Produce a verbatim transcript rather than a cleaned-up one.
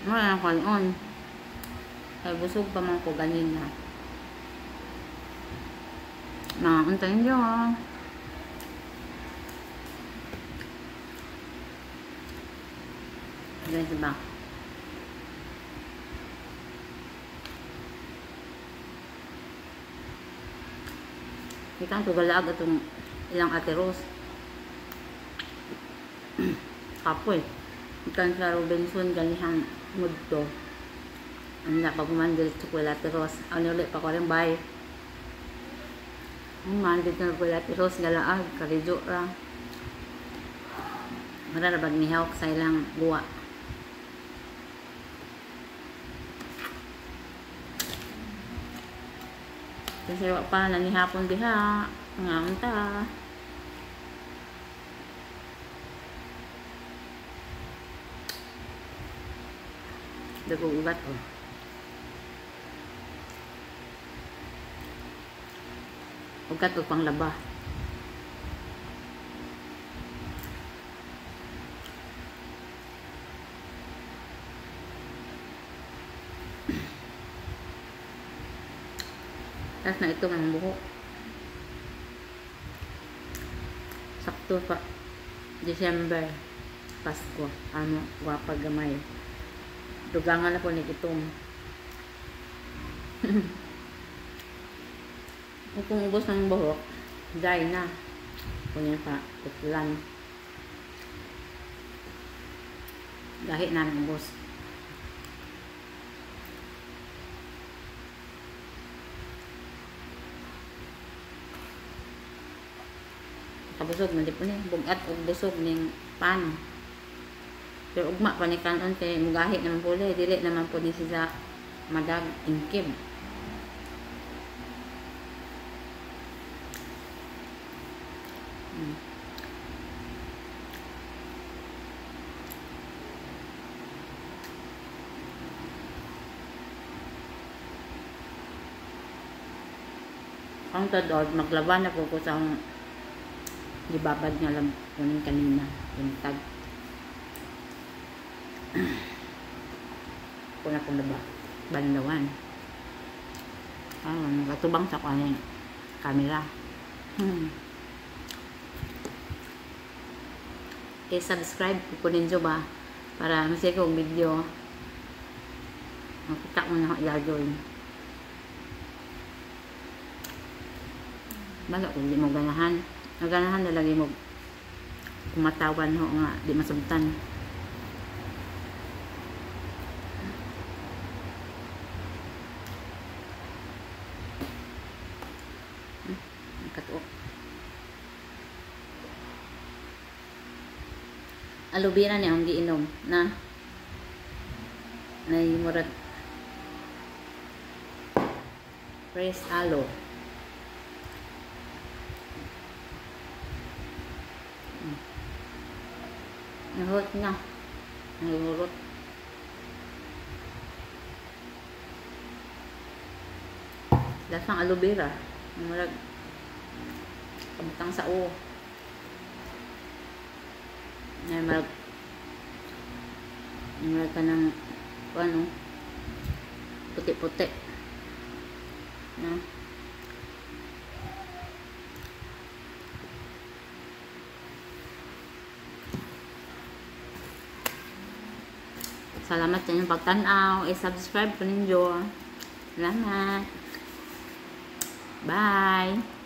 Wala na kanon. Kaya busog pa man ko ganina. Nakauntayin nyo ha. Ganito ba? Ikang tugalag itong ilang ateros. Kapoy. Ikan sa Robinson ganihang mudto. Ang nakapagmandil chocolate rose. Ano ulit pa ko rin bay. Ang mandil na chocolate rose galaag. Karidyo ra. Mararabag ni Hawk sa ilang buwa. Kasi wak pa nanihapon diha. Nga unta. Dagong ugat oh. Ugat o pang laba. Tapos na ito ang buhok. Sakto pa. December. Pasko. Ano, wapag gamay. Dugangan na po ni itong. Kung ubos ng buhok, dry na. Kunya pa, tutulan. Dahil na ubos. Kabusog, mali po niya. Bugat o busog ng pan. Pero ugma pa ni kanon kay mugahi naman po ulit. Dili naman po ni siya madag ingkib. Hmm. Ang tadod, maglaban na po ko sa libabad nga lang kunin kanina. Yung tag. Kuna kong laba. Banlawan. Ah, nakatubang sa kanyang camera. Hmm. I-subscribe po ninyo ba para masaya kong video. Makita mo na i-ajoin. Baga kung di mo ganahan. Naganahan na lagi mo kumatawan ho nga di masabtan. Katuok. Aloe vera niya ang giinom na na murag fresh aloe. Nahurot na. Nahurot. Lasang aloe vera. Murag kabutang sa o. Na marag marag ka ng ano puti-puti. Na. Salamat sa inyong pagtanaw. I-subscribe po ninyo. Salamat. Bye.